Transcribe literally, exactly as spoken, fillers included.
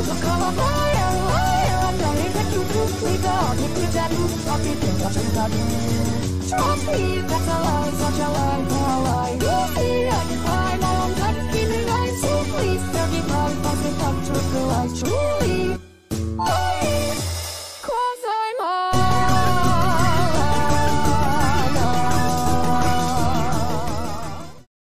Look how I fire, fire. I'm dying that you quickly got it. You got it. I'll be there, I'll be there. Trust me, that's a lie, such a lie, for a lie. You see, I can fly, now I'm done keeping life. So please, thirty-five, pass it up, truth, the lies, truly. Oh.